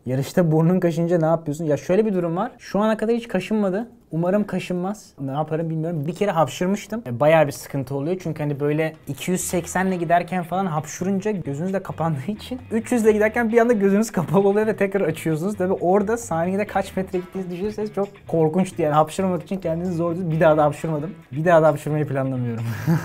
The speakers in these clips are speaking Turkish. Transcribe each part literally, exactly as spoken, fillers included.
Yarışta burnun kaşınca ne yapıyorsun? Ya şöyle bir durum var. Şu ana kadar hiç kaşınmadı. Umarım kaşınmaz. Ne yaparım bilmiyorum. Bir kere hapşırmıştım. Bayağı bir sıkıntı oluyor. Çünkü hani böyle iki yüz seksenle giderken falan hapşurunca gözünüz de kapandığı için üç yüzle giderken bir anda gözünüz kapalı oluyor ve tekrar açıyorsunuz. Tabii orada saniyede kaç metre gittiğinizi düşünürseniz çok korkunçtu yani. Hapşırmamak için kendinizi zor tutun. Bir daha da hapşırmadım. Bir daha da hapşırmayı planlamıyorum.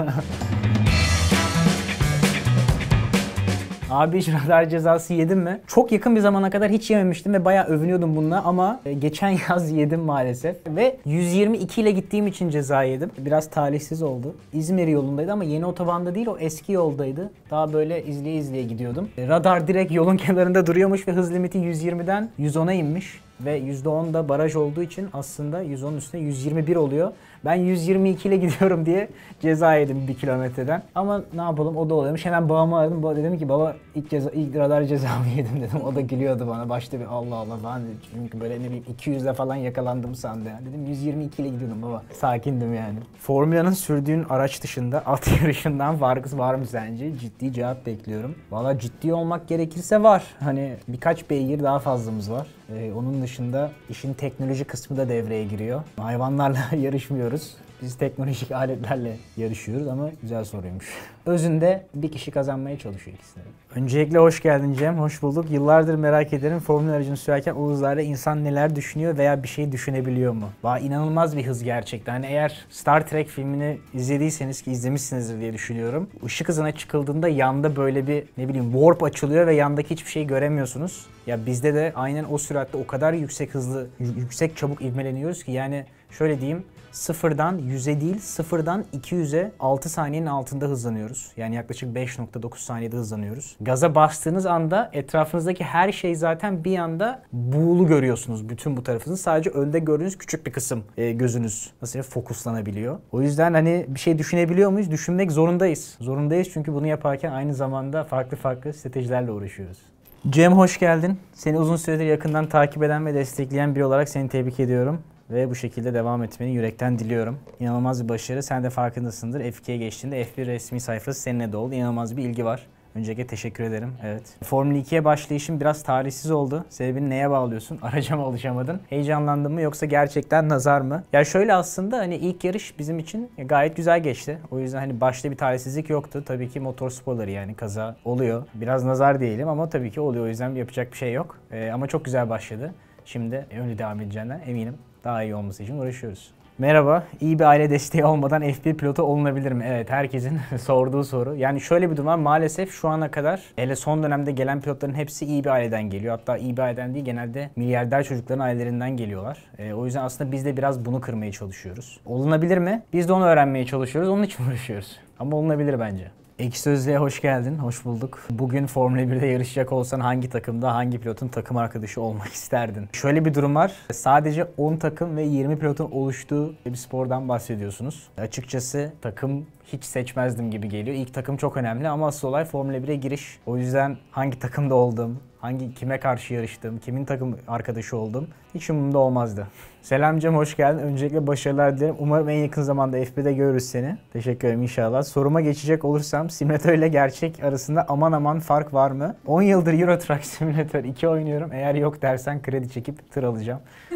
Abi hiç radar cezası yedim mi? Çok yakın bir zamana kadar hiç yememiştim ve bayağı övünüyordum bununla ama geçen yaz yedim maalesef. Ve yüz yirmi iki ile gittiğim için ceza yedim. Biraz talihsiz oldu. İzmir yolundaydı ama yeni otobanda değil, o eski yoldaydı. Daha böyle izleye izleye gidiyordum. Radar direkt yolun kenarında duruyormuş ve hız limiti yüz yirmiden yüz ona inmiş. Ve yüzde on da baraj olduğu için aslında yüz onun üstüne yüz yirmi bir oluyor. Ben yüz yirmi iki ile gidiyorum diye ceza yedim bir kilometreden. Ama ne yapalım, o da oluyormuş. Hemen babamı aradım. Baba dedim ki baba ilk, ceza, ilk radar cezamı yedim dedim. O da gülüyordu bana. Başta bir Allah Allah falan dedi. Çünkü böyle ne bileyim iki yüzle falan yakalandım sandı. Yani. Dedim yüz yirmi iki ile gidiyordum baba. Sakindim yani. Formula'nın sürdüğün araç dışında at yarışından farkı var mı sence? Ciddi cevap bekliyorum. Valla ciddi olmak gerekirse var. Hani birkaç beygir daha fazlamız var. Ee, onun dışında işin teknoloji kısmı da devreye giriyor. Hayvanlarla yarışmıyoruz. Biz teknolojik aletlerle yarışıyoruz ama güzel soruymuş. Özünde bir kişi kazanmaya çalışıyor ikisini. Öncelikle hoş geldin Cem, hoş bulduk. Yıllardır merak ederim, formül aracını sürerken o hızlarda insan neler düşünüyor veya bir şey düşünebiliyor mu? Vay, inanılmaz bir hız gerçekten. Hani eğer Star Trek filmini izlediyseniz, ki izlemişsinizdir diye düşünüyorum. Işık hızına çıkıldığında yanda böyle bir ne bileyim warp açılıyor ve yandaki hiçbir şeyi göremiyorsunuz. Ya bizde de aynen o süratte o kadar yüksek hızlı, yüksek çabuk ivmeleniyoruz ki yani şöyle diyeyim. Sıfırdan yüze değil, sıfırdan iki yüze altı saniyenin altında hızlanıyoruz. Yani yaklaşık beş nokta dokuz saniyede hızlanıyoruz. Gaza bastığınız anda etrafınızdaki her şey zaten bir anda buğulu görüyorsunuz bütün bu tarafınızı. Sadece önde gördüğünüz küçük bir kısım e, gözünüz nasıl diyeyim, fokuslanabiliyor. O yüzden hani bir şey düşünebiliyor muyuz? Düşünmek zorundayız. Zorundayız çünkü bunu yaparken aynı zamanda farklı farklı stratejilerle uğraşıyoruz. Cem hoş geldin. Seni uzun süredir yakından takip eden ve destekleyen biri olarak seni tebrik ediyorum. Ve bu şekilde devam etmeni yürekten diliyorum. İnanılmaz bir başarı. Sen de farkındasındır. F iki'ye geçtiğinde F bir resmi sayfası seninle de oldu. İnanılmaz bir ilgi var. Öncelikle teşekkür ederim. Evet. Formula iki'ye başlayışım biraz talihsiz oldu. Sebebini neye bağlıyorsun? Araca mı alışamadın? Heyecanlandın mı yoksa gerçekten nazar mı? Ya şöyle aslında hani ilk yarış bizim için gayet güzel geçti. O yüzden hani başta bir talihsizlik yoktu. Tabii ki motor sporları yani kaza oluyor. Biraz nazar diyelim ama tabii ki oluyor. O yüzden yapacak bir şey yok. Ee, ama çok güzel başladı. Şimdi öyle devam edeceğinden eminim. Daha iyi olması için uğraşıyoruz. Merhaba, iyi bir aile desteği olmadan F bir pilotu olunabilir mi? Evet, herkesin sorduğu soru. Yani şöyle bir durum var, maalesef şu ana kadar hele son dönemde gelen pilotların hepsi iyi bir aileden geliyor. Hatta iyi bir aileden değil, genelde milyarder çocukların ailelerinden geliyorlar. E, o yüzden aslında biz de biraz bunu kırmaya çalışıyoruz. Olunabilir mi? Biz de onu öğrenmeye çalışıyoruz, onun için uğraşıyoruz. Ama olunabilir bence. Ekşi Sözlüğe hoş geldin, hoş bulduk. Bugün Formula birde yarışacak olsan hangi takımda, hangi pilotun takım arkadaşı olmak isterdin? Şöyle bir durum var, sadece on takım ve yirmi pilotun oluştuğu bir spordan bahsediyorsunuz. Açıkçası takım hiç seçmezdim gibi geliyor. İlk takım çok önemli ama asıl olay Formula bire giriş. O yüzden hangi takımda oldum, hangi kime karşı yarıştım, kimin takım arkadaşı oldum hiç umurumda olmazdı. Selam Cem, hoş geldin. Öncelikle başarılar dilerim. Umarım en yakın zamanda F birde görürüz seni. Teşekkür ederim inşallah. Soruma geçecek olursam simülatör ile gerçek arasında aman aman fark var mı? on yıldır Euro Truck Simulator iki oynuyorum. Eğer yok dersen kredi çekip tır alacağım.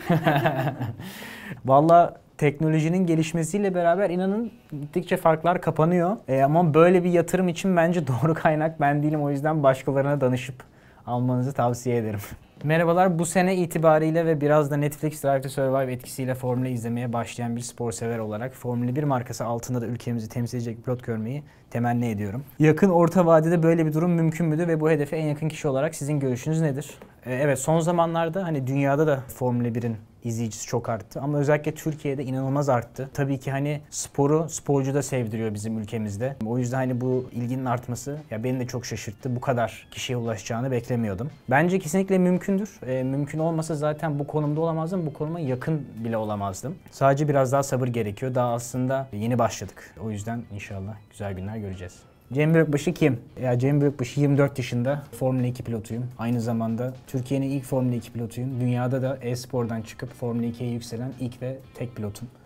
Vallahi teknolojinin gelişmesiyle beraber inanın gittikçe farklar kapanıyor. E, ama böyle bir yatırım için bence doğru kaynak ben değilim. O yüzden başkalarına danışıp almanızı tavsiye ederim. Merhabalar, bu sene itibariyle ve biraz da Netflix Drive to Survive etkisiyle Formula izlemeye başlayan bir spor sever olarak Formula bir markası altında da ülkemizi temsil edecek bir pilot görmeyi temenni ediyorum. Yakın orta vadede böyle bir durum mümkün müdür ve bu hedefe en yakın kişi olarak sizin görüşünüz nedir? Ee, evet, son zamanlarda hani dünyada da Formula birin izleyicisi çok arttı ama özellikle Türkiye'de inanılmaz arttı. Tabii ki hani sporu sporcu da sevdiriyor bizim ülkemizde. O yüzden hani bu ilginin artması ya beni de çok şaşırttı. Bu kadar kişiye ulaşacağını beklemiyordum. Bence kesinlikle mümkündür. E, mümkün olmasa zaten bu konumda olamazdım. Bu konuma yakın bile olamazdım. Sadece biraz daha sabır gerekiyor. Daha aslında yeni başladık. O yüzden inşallah güzel günler göreceğiz. Cem Büyükbaşı kim? Ya Cem Büyükbaşı yirmi dört yaşında, Formula iki pilotuyum. Aynı zamanda Türkiye'nin ilk Formula iki pilotuyum. Dünyada da e-spordan çıkıp Formula ikiye yükselen ilk ve tek pilotum.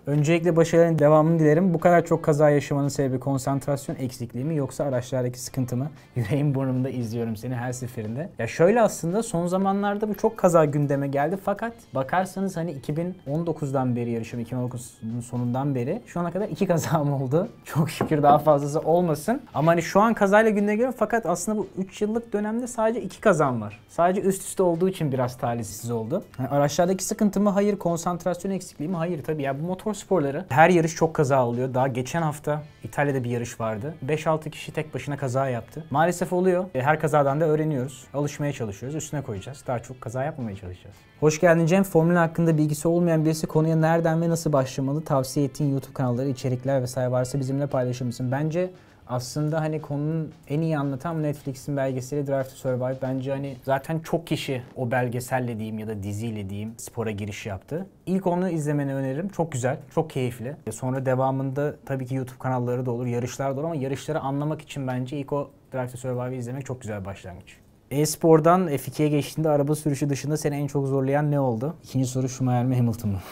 Öncelikle başarıların devamını dilerim. Bu kadar çok kaza yaşamanın sebebi konsantrasyon eksikliği mi yoksa araçlardaki sıkıntı mı? Yüreğim burnumda izliyorum seni her seferinde. Ya şöyle aslında son zamanlarda bu çok kaza gündeme geldi fakat bakarsanız hani iki bin on dokuzdan beri yarışıyorum. iki bin on dokuzun sonundan beri şu ana kadar iki kazam oldu. Çok şükür daha fazlası olmasın. Ama hani şu an kazayla gündeme geliyor fakat aslında bu üç yıllık dönemde sadece iki kazam var. Sadece üst üste olduğu için biraz talihsiz oldu. Yani araçlardaki sıkıntı mı? Hayır. Konsantrasyon eksikliği mi? Hayır tabii. Ya bu motor sporları her yarış çok kaza oluyor. Daha geçen hafta İtalya'da bir yarış vardı. beş altı kişi tek başına kaza yaptı. Maalesef oluyor. Her kazadan da öğreniyoruz. Alışmaya çalışıyoruz. Üstüne koyacağız. Daha çok kaza yapmamaya çalışacağız. Hoş geldin Cem. Formula hakkında bilgisi olmayan birisi konuya nereden ve nasıl başlamalı? Tavsiye ettiğin YouTube kanalları, içerikler vesaire varsa bizimle paylaşır mısın? Bence aslında hani konunun en iyi anlatan Netflix'in belgeseli Drive to Survive. Bence hani zaten çok kişi o belgeselle diyeyim ya da diziyle diyeyim spora giriş yaptı. İlk onu izlemeni öneririm. Çok güzel, çok keyifli. Sonra devamında tabii ki YouTube kanalları da olur, yarışlar da olur ama yarışları anlamak için bence ilk o Drive to Survive'ı izlemek çok güzel bir başlangıç. E-spordan F ikiye geçtiğinde araba sürüşü dışında seni en çok zorlayan ne oldu? İkinci soru Schumacher mi Hamilton mı?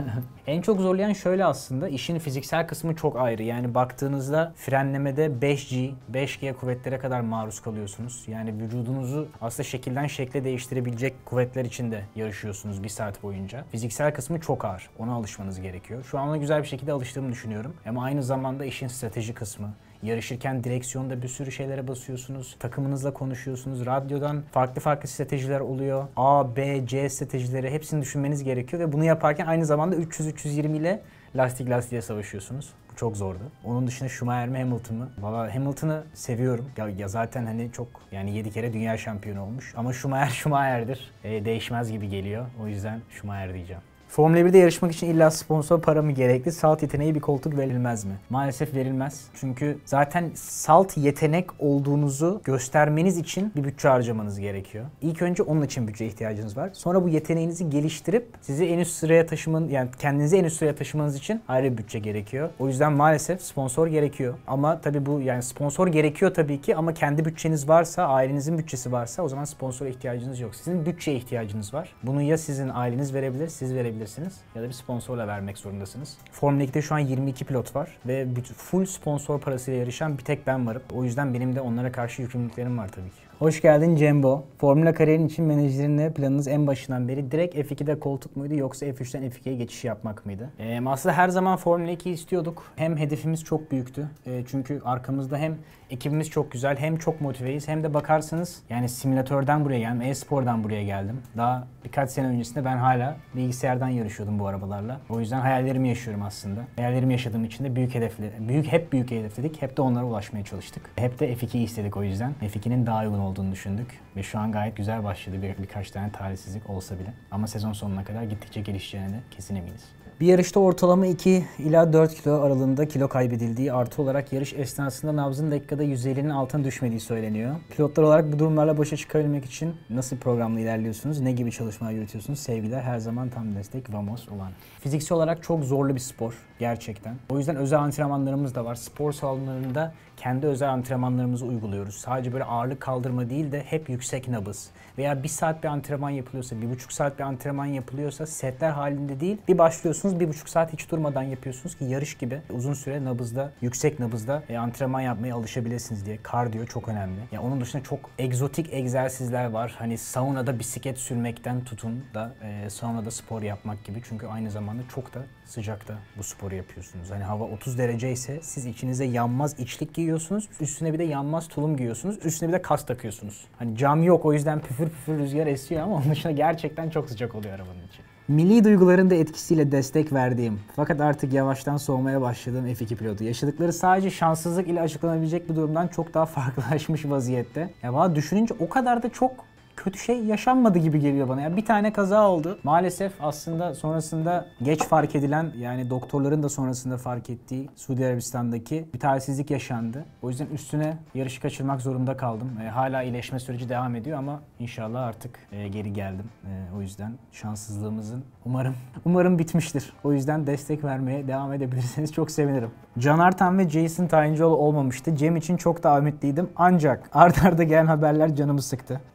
En çok zorlayan şöyle aslında işin fiziksel kısmı çok ayrı. Yani baktığınızda frenlemede beş G, beş G kuvvetlere kadar maruz kalıyorsunuz. Yani vücudunuzu aslında şekilden şekle değiştirebilecek kuvvetler içinde yarışıyorsunuz bir saat boyunca. Fiziksel kısmı çok ağır. Ona alışmanız gerekiyor. Şu an ona güzel bir şekilde alıştığımı düşünüyorum. Ama aynı zamanda işin strateji kısmı. Yarışırken direksiyonda bir sürü şeylere basıyorsunuz. Takımınızla konuşuyorsunuz. Radyodan farklı farklı stratejiler oluyor. A, B, C stratejileri hepsini düşünmeniz gerekiyor ve bunu yaparken aynı zamanda üç yüz üç yüz yirmi ile lastik lastiğe savaşıyorsunuz. Bu çok zordu. Onun dışında Schumacher mi Hamilton mı? Valla Hamilton'ı seviyorum. Ya, ya zaten hani çok yani yedi kere dünya şampiyonu olmuş. Ama Schumacher Schumacher'dir. E, değişmez gibi geliyor. O yüzden Schumacher diyeceğim. Formula birde yarışmak için illa sponsor para mı gerekli? Salt yeteneği bir koltuk verilmez mi? Maalesef verilmez. Çünkü zaten salt yetenek olduğunuzu göstermeniz için bir bütçe harcamanız gerekiyor. İlk önce onun için bütçe ihtiyacınız var. Sonra bu yeteneğinizi geliştirip sizi en üst sıraya taşımanız, yani kendinizi en üst sıraya taşımanız için ayrı bir bütçe gerekiyor. O yüzden maalesef sponsor gerekiyor. Ama tabii bu yani sponsor gerekiyor tabii ki ama kendi bütçeniz varsa, ailenizin bütçesi varsa o zaman sponsora ihtiyacınız yok. Sizin bütçeye ihtiyacınız var. Bunu ya sizin aileniz verebilir, siz verebilirsiniz. Ya da bir sponsorla vermek zorundasınız. Formula ikide şu an yirmi iki pilot var ve full sponsor parasıyla yarışan bir tek ben varım. O yüzden benim de onlara karşı yükümlülüklerim var tabii ki. Hoş geldin Cembo. Formula kariyerin için menajerinle planınız en başından beri direkt F ikide koltuk muydu yoksa F üçten F ikiye geçiş yapmak mıydı? Ee, aslında her zaman Formula iki istiyorduk. Hem hedefimiz çok büyüktü. Ee, çünkü arkamızda hem ekibimiz çok güzel hem çok motiveyiz hem de bakarsanız yani simülatörden buraya geldim, e-spordan buraya geldim. Daha birkaç sene öncesinde ben hala bilgisayardan yarışıyordum bu arabalarla. O yüzden hayallerimi yaşıyorum aslında. Hayallerimi yaşadığım için de büyük hedefli, büyük hep büyük hedefledik. Hep de onlara ulaşmaya çalıştık. Hep de F ikiyi istedik o yüzden. F ikinin daha uygun olduğunu düşündük ve şu an gayet güzel başladı bir, birkaç tane talihsizlik olsa bile. Ama sezon sonuna kadar gittikçe gelişeceğine kesin eminiz. Bir yarışta ortalama iki ila dört kilo aralığında kilo kaybedildiği artı olarak yarış esnasında nabzın dakikada yüz ellinin altına düşmediği söyleniyor. Pilotlar olarak bu durumlarla başa çıkabilmek için nasıl programla ilerliyorsunuz? Ne gibi çalışmalar yürütüyorsunuz? Sevgiler, her zaman tam destek, vamos olan. Fiziksel olarak çok zorlu bir spor gerçekten. O yüzden özel antrenmanlarımız da var. Spor salonlarında kendi özel antrenmanlarımızı uyguluyoruz. Sadece böyle ağırlık kaldırma değil de hep yüksek nabız. Veya bir saat bir antrenman yapılıyorsa, bir buçuk saat bir antrenman yapılıyorsa setler halinde değil. Bir başlıyorsunuz, bir buçuk saat hiç durmadan yapıyorsunuz ki yarış gibi uzun süre nabızda, yüksek nabızda e, antrenman yapmaya alışabilirsiniz diye. Kardiyo çok önemli. Yani onun dışında çok egzotik egzersizler var. Hani saunada bisiklet sürmekten tutun da e, saunada spor yapmak gibi. Çünkü aynı zamanda çok da sıcakta bu sporu yapıyorsunuz. Hani hava otuz derece ise siz içinize yanmaz içlik giyiyorsunuz. Üstüne bir de yanmaz tulum giyiyorsunuz. Üstüne bir de kas takıyorsunuz. Hani cam yok o yüzden püfür püfür rüzgar esiyor ama onun dışında gerçekten çok sıcak oluyor arabanın içi. Milli duyguların da etkisiyle destek verdiğim fakat artık yavaştan soğumaya başladığım F iki pilotu. Yaşadıkları sadece şanssızlık ile açıklanabilecek bir durumdan çok daha farklılaşmış vaziyette. Ya valla düşününce o kadar da çok kötü şey yaşanmadı gibi geliyor bana. Yani bir tane kaza oldu. Maalesef aslında sonrasında geç fark edilen yani doktorların da sonrasında fark ettiği Suudi Arabistan'daki bir talihsizlik yaşandı. O yüzden üstüne yarışı kaçırmak zorunda kaldım. E, hala iyileşme süreci devam ediyor ama inşallah artık e, geri geldim. E, o yüzden şanssızlığımızın umarım umarım bitmiştir. O yüzden destek vermeye devam edebilirseniz çok sevinirim. Can Artan ve Jason Tayıncıoğlu olmamıştı. Cem için çok daha ümitliydim. Ancak art arda gelen haberler canımı sıktı. Tutarsız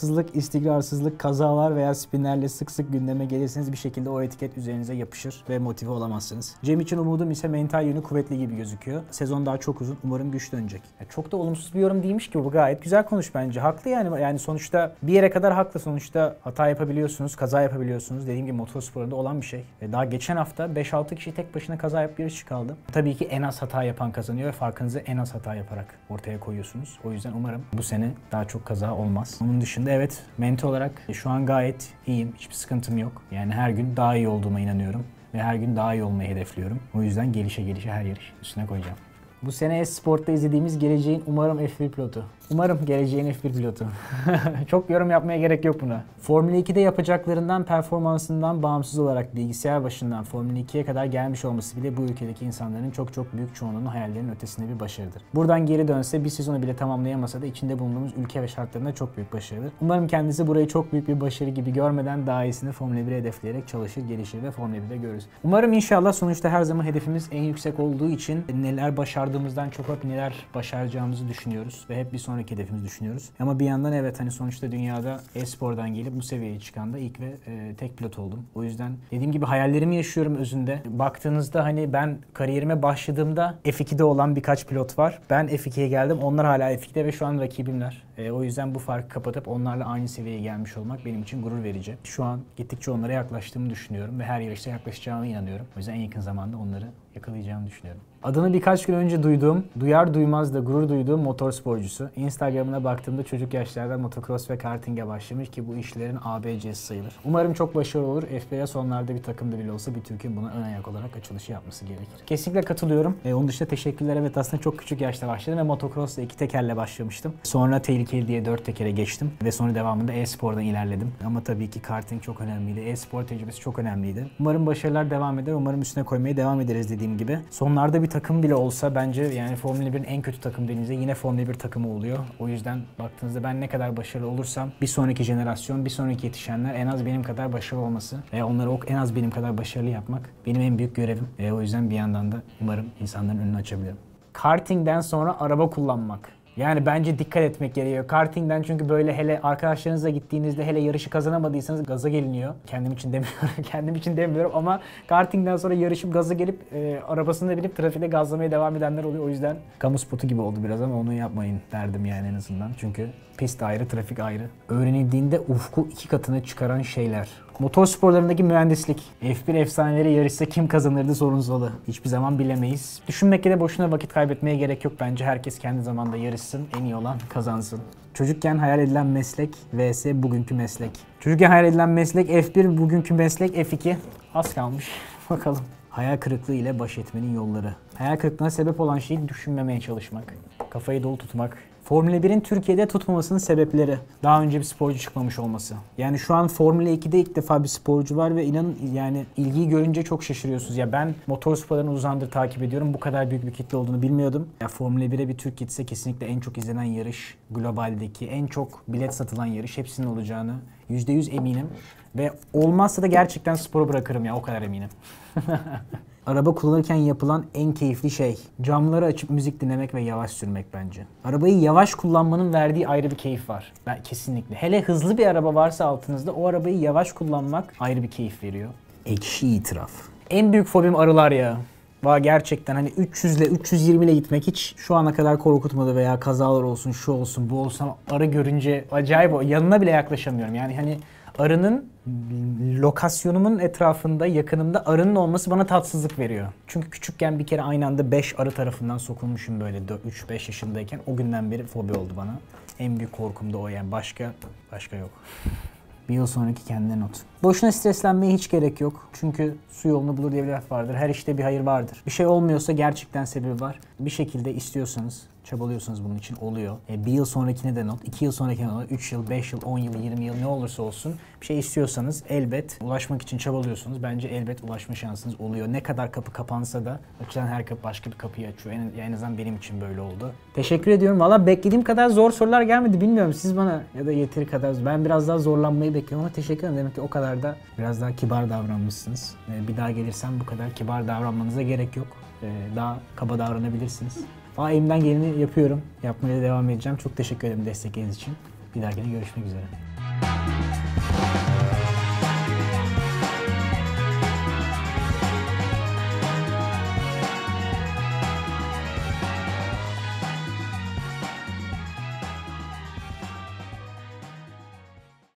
istikrarsızlık, istikrarsızlık, kazalar veya spinlerle sık sık gündeme gelirseniz bir şekilde o etiket üzerinize yapışır ve motive olamazsınız. Cem için umudum ise mental yönü kuvvetli gibi gözüküyor. Sezon daha çok uzun. Umarım güç dönecek. Ya çok da olumsuz bir yorum değilmiş ki bu, gayet güzel konuş bence. Haklı yani. Yani sonuçta bir yere kadar haklı. Sonuçta hata yapabiliyorsunuz, kaza yapabiliyorsunuz. Dediğim gibi motorsporunda olan bir şey. Ve daha geçen hafta beş altı kişi tek başına kaza yapıp yarış çıkardı. Tabii ki en az hata yapan kazanıyor ve farkınızı en az hata yaparak ortaya koyuyorsunuz. O yüzden umarım bu sene daha çok kaza olmaz. Onun dışında evet, mental olarak şu an gayet iyiyim. Hiçbir sıkıntım yok. Yani her gün daha iyi olduğuma inanıyorum. Ve her gün daha iyi olmayı hedefliyorum. O yüzden gelişe gelişe her yarış üstüne koyacağım. Bu sene Esport'ta izlediğimiz geleceğin umarım F bir pilotu. Umarım geleceğin F bir pilotu. Çok yorum yapmaya gerek yok buna. Formula ikide yapacaklarından, performansından bağımsız olarak bilgisayar başından Formula ikiye kadar gelmiş olması bile bu ülkedeki insanların çok çok büyük çoğunluğunun hayallerinin ötesinde bir başarıdır. Buradan geri dönse bir sezonu bile tamamlayamasa da içinde bulunduğumuz ülke ve şartlarında çok büyük başarıdır. Umarım kendisi burayı çok büyük bir başarı gibi görmeden daha iyisini Formula bire hedefleyerek çalışır, gelişir ve Formula birde görürüz. Umarım inşallah, sonuçta her zaman hedefimiz en yüksek olduğu için neler başardığımızdan çok hep neler başaracağımızı düşünüyoruz ve hep bir sonraki hedefimizi düşünüyoruz. Ama bir yandan evet, hani sonuçta dünyada e-spordan gelip bu seviyeye çıkan da ilk ve e, tek pilot oldum. O yüzden dediğim gibi hayallerimi yaşıyorum özünde. Baktığınızda hani ben kariyerime başladığımda F ikide olan birkaç pilot var. Ben F ikiye geldim. Onlar hala F ikide ve şu an rakibimler. E, o yüzden bu farkı kapatıp onlarla aynı seviyeye gelmiş olmak benim için gurur verici. Şu an gittikçe onlara yaklaştığımı düşünüyorum ve her yarışta yaklaşacağıma inanıyorum. O yüzden en yakın zamanda onları yakalayacağımı düşünüyorum. Adını birkaç gün önce duyduğum, duyar duymaz da gurur duyduğum motor sporcusu. Instagram'ına baktığımda çocuk yaşlarda motocross ve karting'e başlamış ki bu işlerin A B C'si sayılır. Umarım çok başarılı olur. F bir sonlarda bir takımda bile olsa bir Türk'ün buna ön ayak olarak açılışı yapması gerekir. Kesinlikle katılıyorum. E, onun dışında teşekkürler. Evet, aslında çok küçük yaşta başladım ve motocross'la iki tekerle başlamıştım. Sonra tehlikeli diye dört tekere geçtim ve sonra devamında e-spordan ilerledim. Ama tabii ki karting çok önemliydi. E-spor tecrübesi çok önemliydi. Umarım başarılar devam eder. Umarım üstüne koymaya devam ederiz dediğim gibi. Sonlarda bir takım bile olsa bence yani Formula birin en kötü takım dediğinizde yine Formula bir takımı oluyor. O yüzden baktığınızda ben ne kadar başarılı olursam bir sonraki jenerasyon, bir sonraki yetişenler en az benim kadar başarılı olması ve onları en az benim kadar başarılı yapmak benim en büyük görevim. E, o yüzden bir yandan da umarım insanların önünü açabilirim. Kartingden sonra araba kullanmak. Yani bence dikkat etmek gerekiyor. Kartingden, çünkü böyle hele arkadaşlarınızla gittiğinizde hele yarışı kazanamadıysanız gaza geliniyor. Kendim için demiyorum, kendim için demiyorum ama kartingden sonra yarışıp gaza gelip e, arabasına binip trafikte gazlamaya devam edenler oluyor. O yüzden kamu spotu gibi oldu biraz ama onu yapmayın derdim yani en azından. Çünkü pist ayrı, trafik ayrı. Öğrenildiğinde ufku iki katına çıkaran şeyler. Motor sporlarındaki mühendislik. F bir efsaneleri yarışsa kim kazanırdı sorunsalı. Hiçbir zaman bilemeyiz. Düşünmekle de boşuna vakit kaybetmeye gerek yok bence. Herkes kendi zamanda yarışsın, en iyi olan kazansın. Çocukken hayal edilen meslek vs bugünkü meslek. Çocukken hayal edilen meslek F bir, bugünkü meslek F iki. Az kalmış. Bakalım. Hayal kırıklığı ile baş etmenin yolları. Hayal kırıklığına sebep olan şeyi düşünmemeye çalışmak. Kafayı dolu tutmak. Formula birin Türkiye'de tutmamasının sebepleri. Daha önce bir sporcu çıkmamış olması. Yani şu an Formula ikide ilk defa bir sporcu var ve inanın yani ilgiyi görünce çok şaşırıyorsunuz. Ya ben motor sporlarını uzandır takip ediyorum. Bu kadar büyük bir kitle olduğunu bilmiyordum. Ya Formula bire bir Türk gitse kesinlikle en çok izlenen yarış, globaldeki en çok bilet satılan yarış hepsinin olacağını yüzde yüz eminim. Ve olmazsa da gerçekten sporu bırakırım ya, o kadar eminim. Araba kullanırken yapılan en keyifli şey. Camları açıp müzik dinlemek ve yavaş sürmek bence. Arabayı yavaş kullanmanın verdiği ayrı bir keyif var. Ben kesinlikle. Hele hızlı bir araba varsa altınızda o arabayı yavaş kullanmak ayrı bir keyif veriyor. Ekşi itiraf. En büyük fobim arılar ya. Va gerçekten hani üç yüz ile üç yüz yirmi ile gitmek hiç şu ana kadar korkutmadı veya kazalar olsun, şu olsun, bu olsun. Arı görünce acayip o. Yanına bile yaklaşamıyorum. Yani hani arının lokasyonumun etrafında, yakınımda arının olması bana tatsızlık veriyor. Çünkü küçükken bir kere aynı anda beş arı tarafından sokulmuşum böyle üç beş yaşındayken. O günden beri fobi oldu bana. En büyük korkum da o yani. Başka, başka yok. Bir yıl sonraki kendine not. Boşuna streslenmeye hiç gerek yok. Çünkü su yolunu bulur diye bir laf vardır. Her işte bir hayır vardır. Bir şey olmuyorsa gerçekten sebebi var. Bir şekilde istiyorsanız, çabalıyorsanız bunun için oluyor. E, bir yıl sonrakine de not, iki yıl sonrakine not, üç yıl, beş yıl, on yıl, yirmi yıl ne olursa olsun bir şey istiyorsanız elbet ulaşmak için çabalıyorsunuz. Bence elbet ulaşma şansınız oluyor. Ne kadar kapı kapansa da açılan her kapı başka bir kapıyı açıyor. En, en azından benim için böyle oldu. Teşekkür ediyorum. Valla beklediğim kadar zor sorular gelmedi. Bilmiyorum siz bana ya da yeteri kadar. Ben biraz daha zorlanmayı bekliyorum ama teşekkür ederim. Demek ki o kadar da biraz daha kibar davranmışsınız. Bir daha gelirsem bu kadar kibar davranmanıza gerek yok. Daha kaba davranabilirsiniz. Aa, elimden geleni yapıyorum. Yapmaya devam edeceğim. Çok teşekkür ederim destekleriniz için. Bir dahakine görüşmek üzere.